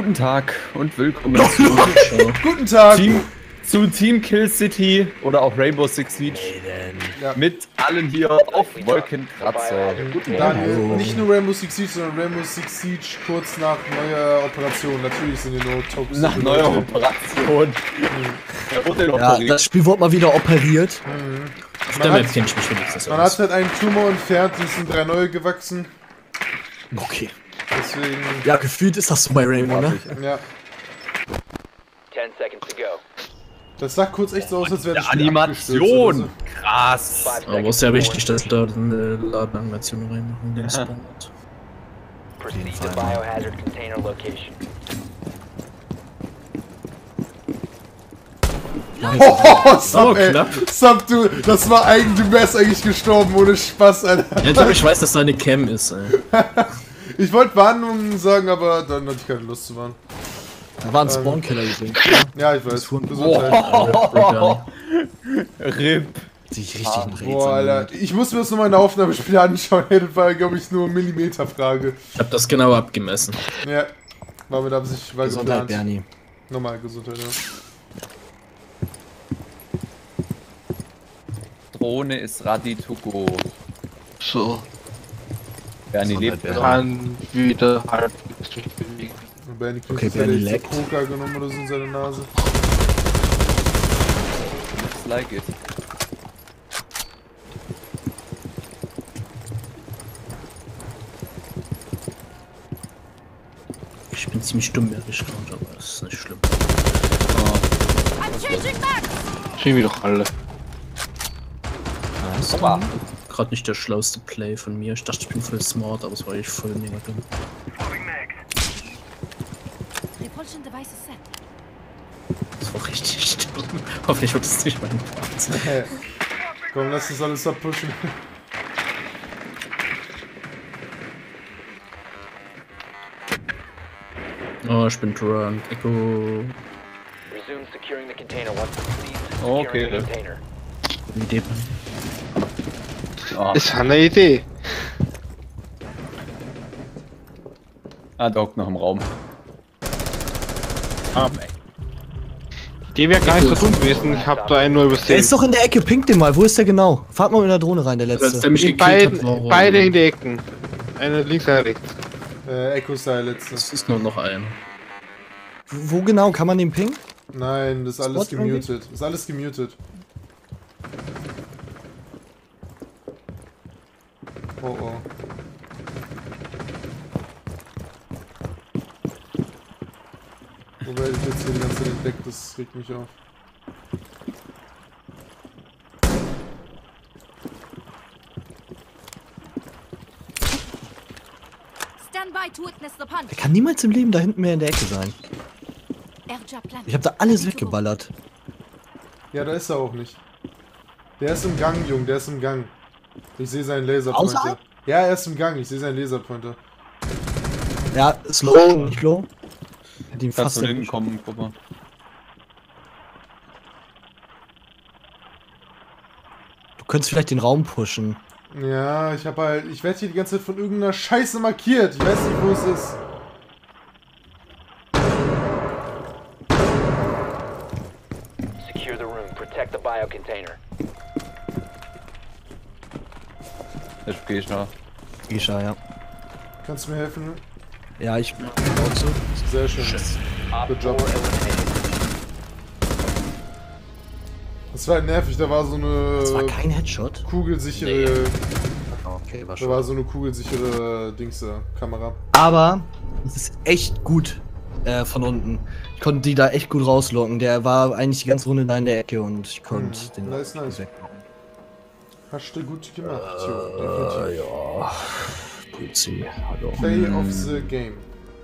Guten Tag und willkommen Guten Tag! zu Team Kill City oder auch Rainbow Six Siege Ja. mit allen hier auf Wolkenkratzer. Guten Daniel, Morgen. nicht nur Rainbow Six Siege, sondern Rainbow Six Siege kurz nach neuer Operation. Natürlich sind die nur toxisch. Nach neuer Operation. Ja, das Spiel wurde mal wieder operiert. Man kenn ich mich wenigstens hat halt einen Tumor entfernt, es sind 3 neue gewachsen. Okay. Deswegen. Ja, gefühlt ist das so bei Rainbow, ne? Ja. 10 seconds to go. Das sah kurz echt so aus, als wäre das Spiel Animation! abgestürzt Krass! Aber es ist ja wichtig, dass wir da eine Ladenanimation reinmachen. Den Spawn. Proceed to biohazard container location. oder so. Oh, Sub, ey. knapp. Sub, du, das war eigentlich, du wärst eigentlich gestorben, ohne Spaß, Alter. Ja, ich weiß, dass da eine Cam ist, ey. Ich wollte Warnungen sagen, aber dann hatte ich keine Lust zu warnen. Da war ein Spawn-Killer übrigens. Ja, ich weiß. RIP! Sich richtig ein Rätsel. Boah, Alter. Ich muss mir das nochmal in der Aufnahmespiel anschauen. Das war, glaube ich, nur Millimeterfrage. Ich hab das genau abgemessen. Ja. War mit Absicht, war Gesundheit, geplant. Bernie. Normal Gesundheit, ja. Drohne ist ready to go. So, Bernie lebt noch. kann wieder halbwegs mich bewegen. Und Bernie kriegt Okay, jetzt Bernie echt leckt. so Coca genommen oder so in seine Nase. Looks like it. Ich bin ziemlich dumm erwischt worden, aber das ist nicht schlimm. Schieben wir doch alle. Nice. Opa. Gerade nicht der schlauste Play von mir. Ich dachte, ich bin voll smart, aber es war echt voll mega dumm. Repulsion device is set. Das war richtig dumm. Hoffentlich wird es nicht mein Part. Hey. Komm, lass uns alles abpushen. Oh, ich bin drunk. Echo. Resume securing the container once complete. Okay. Securing the container. Idee. Oh. Ist eine Idee. Ah, der hockt noch im Raum. Die wäre gar nicht so dumm gewesen, ich hab da einen nur Der übersehen. ist doch in der Ecke, pinkt den mal. Wo ist der genau? Fahrt mal mit der Drohne rein, der Das letzte. ist nämlich In beide in die Ecken. Eine links, eine rechts. Echo ist der letzte. Es ist nur noch ein. Wo genau kann man den pingen? Nein, das ist alles Spot irgendwie? gemutet. Das ist alles gemutet. Oh oh. Wobei ich jetzt hier die ganze Zeit entdeckt, das regt mich auf. Stand by to witness the punch. Der kann niemals im Leben da hinten mehr in der Ecke sein. Airjab planted. Ich hab da alles weggeballert. Ja, da ist er auch nicht. Der ist im Gang, Junge, der ist im Gang. Ich sehe seinen Laserpointer. Außerhalb? Ja, er ist im Gang, ich sehe seinen Laserpointer. Ja, slow, nicht low. Die Kannst fast von hinten kommen, guck mal. Du könntest vielleicht den Raum pushen. Ja, ich werde hier die ganze Zeit von irgendeiner Scheiße markiert. Ich weiß nicht, wo es ist. Secure the room. Protect the biocontainer. Ich geh schon. Isha, ja. Kannst du mir helfen? Ja, ich. Sehr schön. Op Good 4 job. eliminated. Das war nervig, da war so Das war eine kein Headshot. kugelsichere. Okay, war Da war so eine kugelsichere Kamera. Aber es ist echt gut von unten. Ich konnte die da echt gut rauslocken. Der war eigentlich die ganze Runde da in der Ecke und ich konnte den Nice, nice. weglocken. Hast du gut gemacht, Jo. Definitiv. Ja. Putzi, hallo. Play of the Game.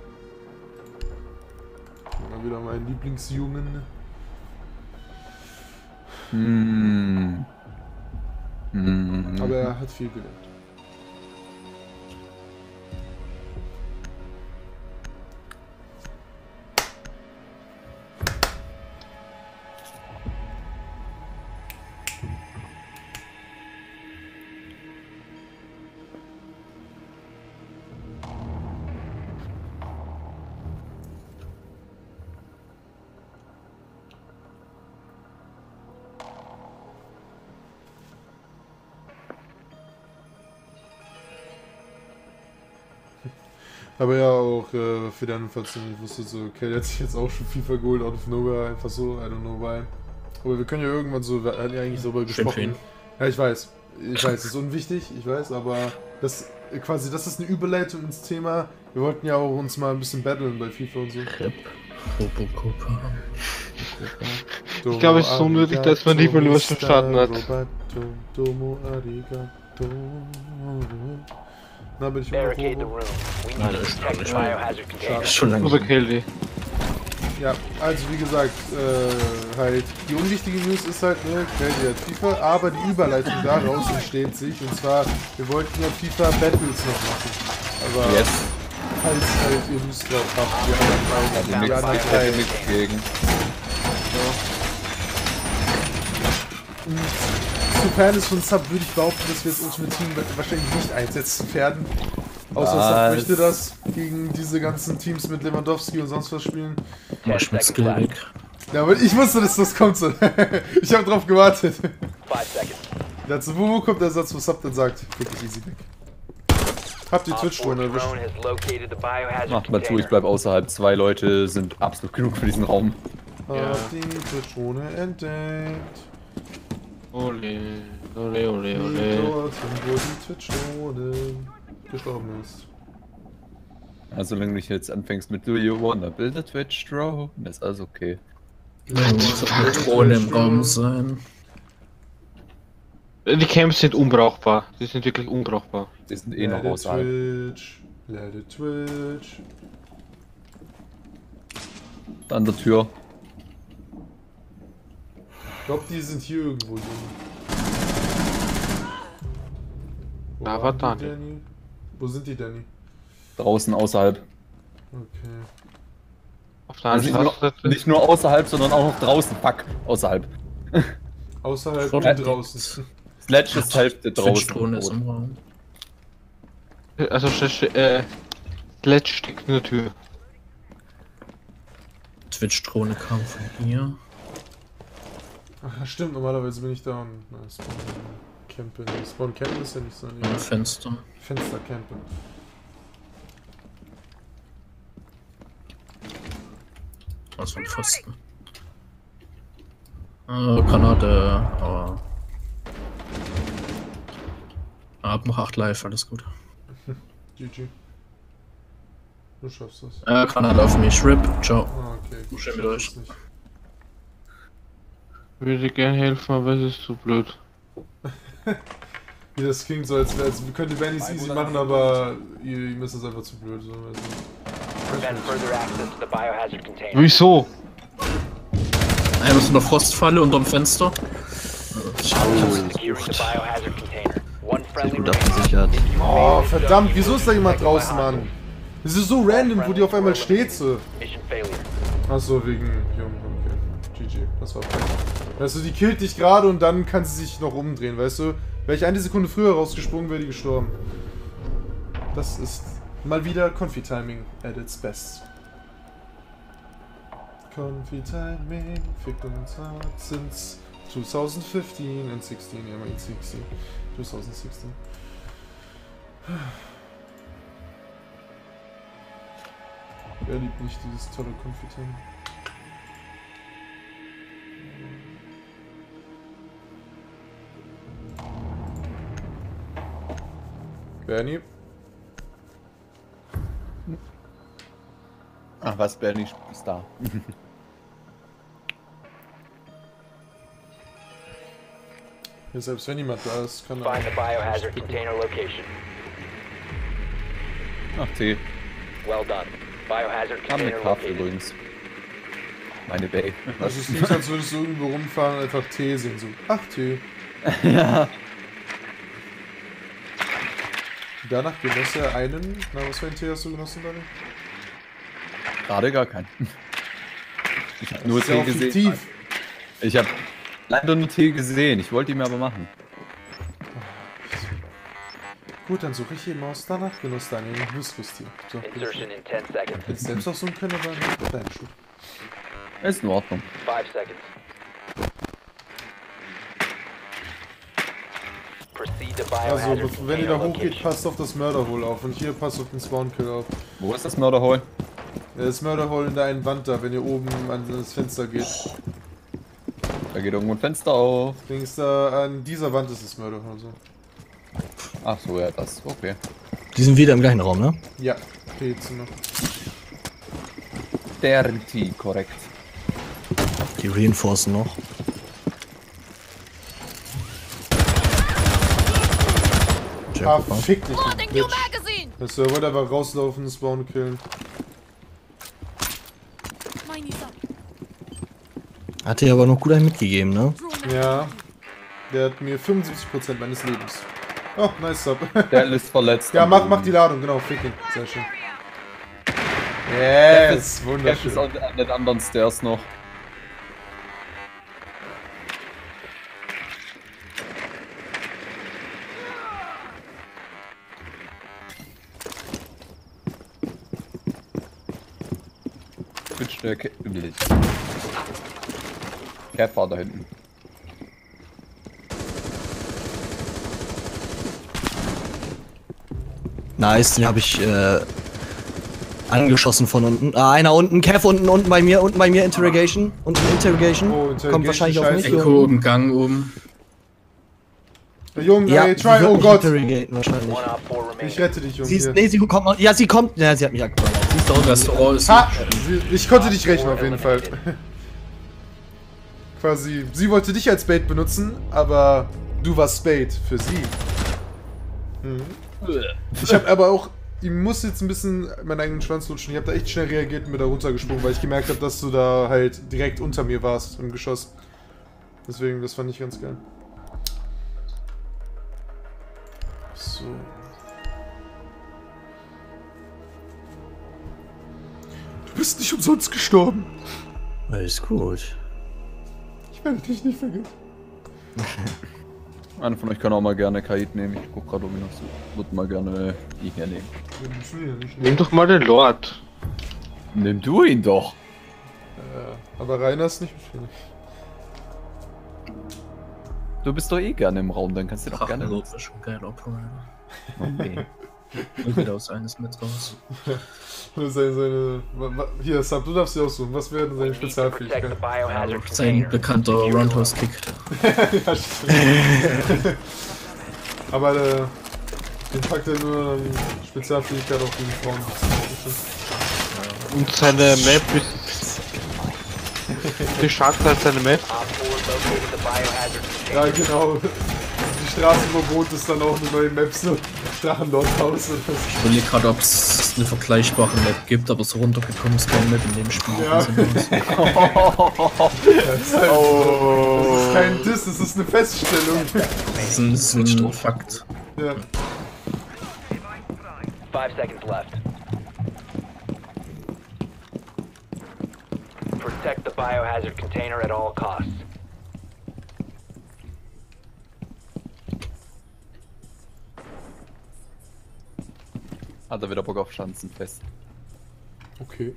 Mal wieder mein Lieblingsjungen. Aber er hat viel gelernt. Aber ja, auch für die anderen 14, ich wusste so, okay, der hat sich jetzt auch schon FIFA geholt, out of nowhere, einfach so, I don't know why. Aber wir können ja irgendwann so, wir hatten ja eigentlich darüber gesprochen. Ja, ich weiß, es ist unwichtig, ich weiß, aber das quasi, das ist eine Überleitung ins Thema. Wir wollten ja auch uns mal ein bisschen battlen bei FIFA und so. Ich glaube, es ist so nötig, dass man die Evolution starten hat. Na, bin ich Barricade the immer room. We Nein, need das to ist protect the nicht. biohazard container. Schon lange. Oder Kelly. Ja, also wie gesagt, halt, die unwichtige News ist halt, ne, Kelly hat FIFA, aber die Überleitung daraus entsteht sich, und zwar, wir wollten ja FIFA Battles noch machen. Aber Yes. falls halt ihr Lust drauf habt, die anderen drei. Nichts gegen. Sofern es von Sub würde ich behaupten, dass wir das Ultimate Team wahrscheinlich nicht einsetzen werden. Außer Sub Was? möchte das gegen diese ganzen Teams mit Lewandowski und sonst was spielen. Mach mit Skill weg. Ja, aber ich wusste, dass das kommt so. Ich habe drauf gewartet. 5 seconds. Dazu Wuhu kommt der Satz, wo Sub dann sagt, wirklich easy weg. Habt die Op 4 Twitch-Drone erwischt. drone has located the biohazard Mach mal zu, ich container. bleib außerhalb. 2 Leute sind absolut genug für diesen Raum. Habt die Twitch-Drone entdeckt. Ole, ole, ole, Die ole. dorthin, wo die Twitch-Drone gestorben ist. Also solange du nicht jetzt anfängst mit Do you wanna build a Twitch Draw, ist alles okay. Drohne im Raum sein. Die Camps sind unbrauchbar. Die sind wirklich unbrauchbar. Die sind eh noch außerhalb. Let it Twitch. An der Tür. Ich glaube, die sind hier irgendwo drin. Wo Da waren war die, Daniel. Danny? Wo sind die, Danny? Draußen außerhalb. Okay. Auf der Also anderen Seite. nicht nur außerhalb, sondern auch noch draußen. Fuck, außerhalb. Außerhalb Front- und draußen. Sledge ist Hälfte Twitch-Drohne ist draußen. im Raum. Also, Sledge steckt in der Tür. Twitch-Drohne kam von hier. Ach, ja, stimmt, normalerweise bin ich da und Spawn campen. Spawn campen ist ja nicht so ein Ein Fenster. Fenster campen. Was für ein Pfosten. Granate, aber. Hab noch 8 live, alles gut. GG. Du schaffst das. Granate auf mich, RIP, ciao. Ah, okay. Ich Schön schaff mit euch. das nicht. Würde gern helfen, aber es ist zu blöd. Wie das klingt so, als wir können die Bandys easy machen, aber ihr müsst es einfach zu blöd. So, also. Prevent further access to the biohazard container. Wieso? Einer ist in der Frostfalle unterm Fenster. Securing the biohazard container. One friendly gut remaining. abgesichert. If you Oh, fail, verdammt, wieso ist da jemand protected by draußen, Mann? hostiles. Das ist so random, wo die auf einmal steht, so. Mission failure. Achso, wegen Jung, okay. GG, das war perfekt. Weißt du, die killt dich gerade und dann kann sie sich noch umdrehen, weißt du? Wäre ich eine Sekunde früher rausgesprungen, wäre die gestorben. Das ist mal wieder Confi-Timing at its best. Confi-Timing fickt uns hart since 2015 and 16, ja, mein 16. 2016. Wer liebt nicht dieses tolle Confi-Timing? Bernie? Ach was, Bernie ist da. Ja, selbst wenn niemand da ist, kann Find the biohazard container location. Ach, Tee. Well done. Biohazard Haben eine container Kraft located. übrigens. Meine Bay. Also es ist nicht, als würdest du irgendwo rumfahren und einfach Tee sehen, so. Ach, Tee. Ja. Danach genoss er einen. Na, was für einen Tee hast du genossen, Daniel? Gerade gar keinen. Ich habe nur ist ja Tee auch gesehen. fiktiv. Ich habe leider nur Tee gesehen. Ich wollte ihn mir aber machen. Gut, dann suche ich eben aus. Danach genoss Daniel einen Lustlust-Tee. So, Insertion in 10 seconds. hätte selbst auch so ein können, aber nicht dein Schuh. Ist in Ordnung. 5 seconds. Proceed to Also, biohazard wenn ihr container da hochgeht, location. passt auf das Mörderhole auf. Und hier passt auf den Spawnkill auf. Wo ist das Mörderhole? Das Mörderhole in der einen Wand da, wenn ihr oben an das Fenster geht. Da geht irgendwo ein Fenster auf. Links da, an dieser Wand ist das Mörderhole so. Ach so, ja, das. Okay. Die sind wieder im gleichen Raum, ne? Ja, P-Zimmer. Dirty, korrekt. Die reinforcen noch. Ah, fick dich, du Loading new Bitch. magazine! Der Server, der war rauslaufen, Spawn killen. Mine is up. Hat dir aber noch gut einen mitgegeben, ne? Drone Ja, der hat mir 75% meines Lebens. Oh, nice Sub. Der ist verletzt. Ja, mach die Ladung, genau, fick ihn. Sehr schön. Yes, Der wunderschön. ist an den anderen Stairs noch. Switch der Cap war da hinten. Nice, den habe ich angeschossen von unten. Ah, einer unten, Kev unten bei mir, Interrogation. Unten Interrogation. Oh, Interrogation, Kommt wahrscheinlich auf mich. scheiße. Echo im Gang oben. Junge, Ja, ey, sie try, wird oh mich Gott. interrogaten wahrscheinlich. One op 4 remaining. Ich rette dich, Junge. Sie ist, hier. nee, sie kommt noch. Ja, sie kommt. Ja, sie hat mich abgeballert. Sie ist da unten. Das Ohr ist. Ha! Ich konnte dich rächen auf jeden Fall. Quasi, sie wollte dich als Bait benutzen, aber du warst Bait für sie. Mhm. Ich habe aber auch, ich muss jetzt ein bisschen meinen eigenen Schwanz lutschen. Ich habe da echt schnell reagiert und bin da runtergesprungen, weil ich gemerkt habe, dass du da halt direkt unter mir warst im Geschoss. Deswegen, das fand ich ganz geil. So. Du bist nicht umsonst gestorben. Alles gut. Ich werde dich nicht vergessen. Einer von euch kann auch mal gerne Kaid nehmen. Ich guck gerade, ob ich noch so. Würde mal gerne die hier nehmen. Nimm doch mal den Lord. Nimm du ihn doch! Aber Rainer ist nicht mit. Du bist doch eh gerne im Raum, dann kannst du doch gerne. Drachenlot ist schon geil, Operator. Okay. Und wieder aus eines mit raus. Hier, Sub, du darfst dir aussuchen. Was wäre denn seine Need to protect the Spezialfähigkeit? biohazard Sein container. bekannter Roundhouse-Kick. Ja, stimmt. Aber den packt er nur Spezialfähigkeit auf gegen Frauen. Und seine Map ist. Wie schaut halt seine Map? Op 4 located the biohazard Ja, container. genau. Die Straßenverbot ist dann auch eine neue Map, so Drachenlord-Haus oder so. Ich überlege gerade, ob es eine vergleichbare Map gibt, aber so runtergekommen ist keine Map in dem Spiel. Ja. Also, Das ist, halt, das ist kein Diss, das ist eine Feststellung. das ist ein Fakt. Ja. 5 seconds left. Protect the biohazard container at all costs. Hat er wieder Bock auf Schanzenfest. Okay.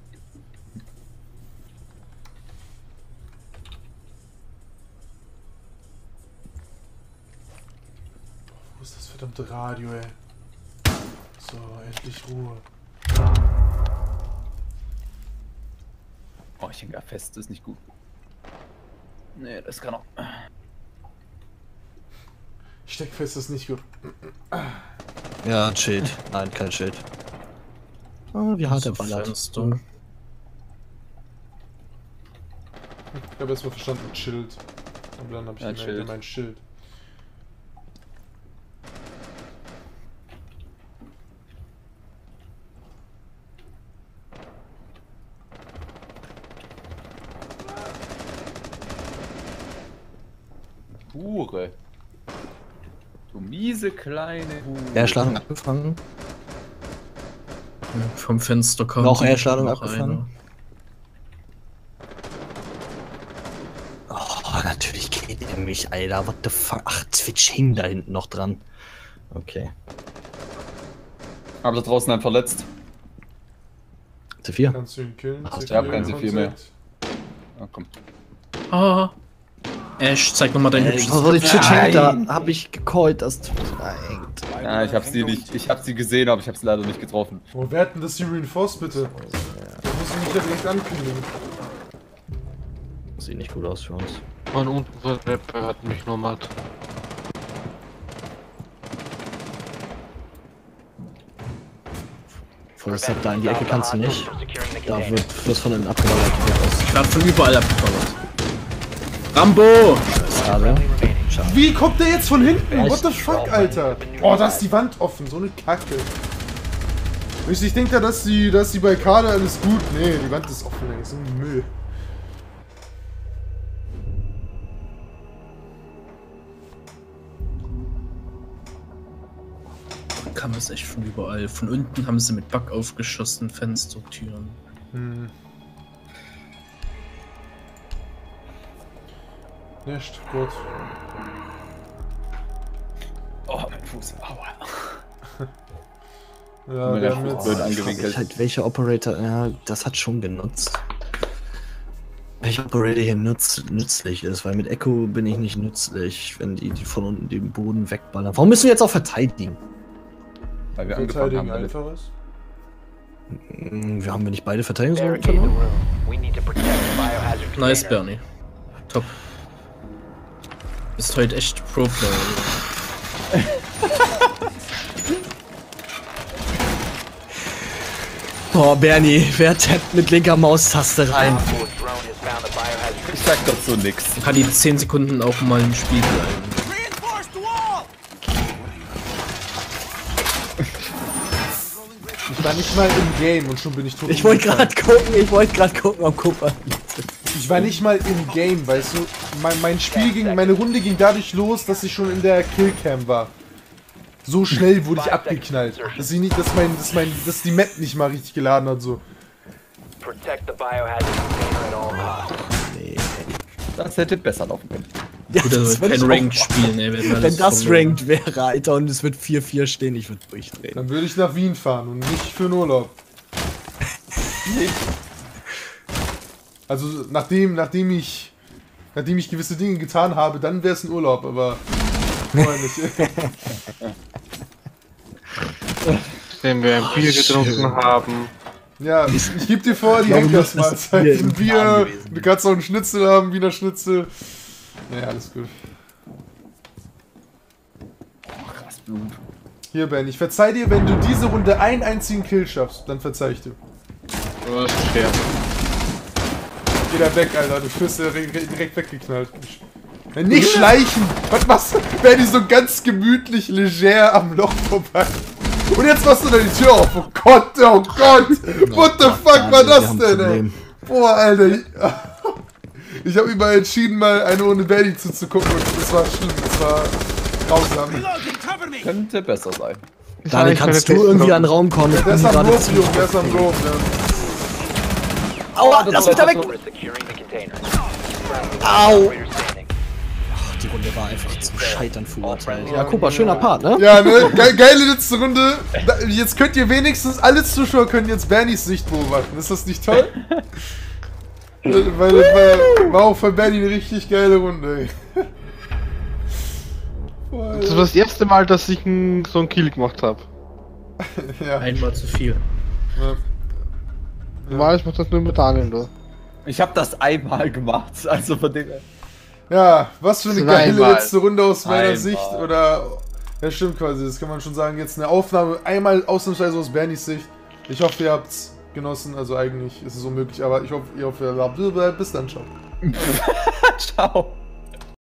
Wo ist das verdammte Radio, ey? So, endlich Ruhe. Oh, ich denke, fest ist nicht gut. Nee, das kann auch. Steckfest ist nicht gut. Ja, ein Schild. Nein, kein Schild. Ah, wie hart er ballert. Fenster. Ich habe erstmal verstanden, Schild. Und dann habe ich Ja, gemerkt, Schild. mein Schild. Hure. Du miese kleine Hure. Erschladung abgefangen. Vom Fenster kommt. Noch Erschladung noch abgefangen? Oh, natürlich geht er mich, Alter. What the fuck? Ach, Twitch hing da hinten noch dran. Okay. Aber da draußen einen verletzt. C4? Kannst du ihn killen? Ach, ich hab kein C4 mehr. Ah, komm. Ah, Ash, zeig nochmal dein hübsches Was war die Shit da? Hab ich gecallt, das tut mir Ja, ich hab sie nicht, ich hab sie gesehen, aber ich hab sie leider nicht getroffen. Oh, wer hat denn das hier reinforced, bitte? Da muss ich mich ja direkt ankündigen. Sieht nicht gut aus für uns. Mein untere Rapper hat mich noch matt. Forrest, da in die Ecke kannst du nicht. Da wird das von innen abgeballert. Ich werd von überall abgeballert. Rambo! Schade. Wie kommt der jetzt von hinten? What the fuck, Alter? Oh, da ist die Wand offen, so eine Kacke. Ich denke da, dass die Barrikade alles gut. Nee, die Wand ist offen, ey. So ein Müll. Kam es echt von überall. Von unten haben sie mit Bug aufgeschossen, Fenster, Türen. Hm. Nicht gut. Oh, mein Fuß. Aua. Ja, wir haben jetzt... angewinkelt. Halt, welcher Operator, ja, das hat schon genutzt. Welcher Operator hier nützlich ist, weil mit Echo bin ich nicht nützlich, wenn die von unten den Boden wegballern. Warum müssen wir jetzt auch verteidigen? Weil wir angefangen haben, alle. Einfaches. Wir haben wir nicht beide Verteidigung Barricade the verloren? room. We need to protect the biohazard Nice, container. Bernie. Top. Bist heute echt Pro-Player. Boah, Bernie, wer tappt mit linker Maustaste rein? Op 4 drone has found the biohazard Ich sag dazu nix. Kann die 10 Sekunden auch mal im Spiel bleiben. Ich war nicht mal im Game und schon bin ich tot. Ich wollte gerade gucken, ob Cooper. Ich war nicht mal im Game, weißt du? Meine Runde ging dadurch los, dass ich schon in der Killcam war. So schnell wurde ich abgeknallt, dass die Map nicht mal richtig geladen hat, so. Protect the biohazard container at all costs. Das hätte besser laufen können. Ja, Gut, also kein Ranked Spiel, ne? Wenn das Ranked wäre, Alter, und es wird 4-4 stehen, ich würde durchdrehen. Dann würde ich nach Wien fahren und nicht für den Urlaub. Also nachdem ich gewisse Dinge getan habe, dann wäre es ein Urlaub, aber vorher nicht. Wenn wir ein Bier getrunken haben. Ja, ich geb dir vor, die Henkersmahlzeit. Ein Bier, du kannst auch einen Schnitzel haben, Wiener Schnitzel. Ja, alles gut. Krass Blut. Hier, Ben, ich verzeih dir, wenn du diese Runde einen einzigen Kill schaffst, dann verzeih ich dir. Das ist fair. Geh da weg, Alter, du wirst ja direkt weggeknallt. Ja, nicht schleichen! Was machst du? Ben, die so ganz gemütlich, leger am Loch vorbei. Und jetzt machst du da die Tür auf. Oh Gott, oh Gott! What the fuck war das denn, ey? Boah, Alter. Ich habe immer entschieden, mal eine Runde Bernie zuzugucken und das war schlimm, das war grausam. Könnte besser sein. Daniel, kannst du irgendwie an den Raum kommen? Der ist am Roof, Junge, der ist am Roof, ja. Aua, lass mich da weg! We're securing the container. Au! Operator standing. Die Runde war einfach zum Scheitern verurteilt. Ja, Cooper, schöner Part, ne? Ja, ne? Geile letzte Runde. Jetzt könnt ihr wenigstens, alle Zuschauer können jetzt Bernies Sicht beobachten. Ist das nicht toll? Weil war auch für Bernie eine richtig geile Runde, ey. Boah, Das war das erste Mal, dass ich so einen Kill gemacht habe. ja. Einmal zu viel. Normal, ich mach das nur mit Daniel, du. Ich habe das einmal gemacht, also von dem her. Ja, was für eine geile Zweimal. letzte Runde aus meiner Einmal. Sicht. Oder. Ja, stimmt quasi, das kann man schon sagen. Jetzt eine Aufnahme, einmal ausnahmsweise aus Bernies Sicht. Ich hoffe, ihr habt's genossen. Also eigentlich ist es unmöglich, aber ich hoffe, ihr bis dann, ciao. Ciao.